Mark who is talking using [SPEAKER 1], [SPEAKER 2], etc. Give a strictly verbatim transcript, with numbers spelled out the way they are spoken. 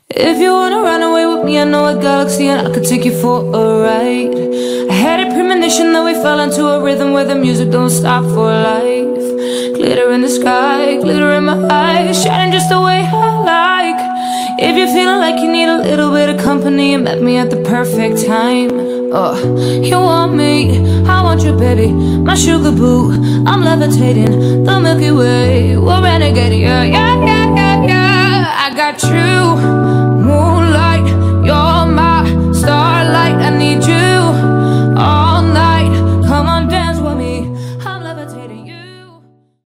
[SPEAKER 1] If you wanna run away with me, I know a galaxy and I could take you for a ride. I had a premonition that we fell into a rhythm where the music don't stop for life. Glitter in the sky, glitter in my eyes, shining just the way I like. If you're feeling like you need a little bit of company, you met me at the perfect time. Oh, you want me, I want you, baby, my sugar boo. I'm levitating, the Milky Way, we're renegading, yeah, yeah, yeah, yeah, yeah. I got you.